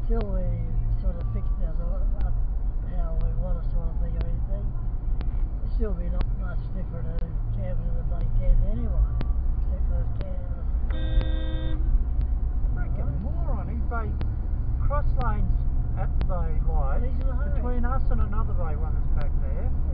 Until we sort of fixed ourselves up how we want to sort of be or anything, it'll still be not much different to camping in the bloody tent anyway, except for those cameras. Freaking moron, he bay cross lanes at the bay light between us and another bay one that's back there.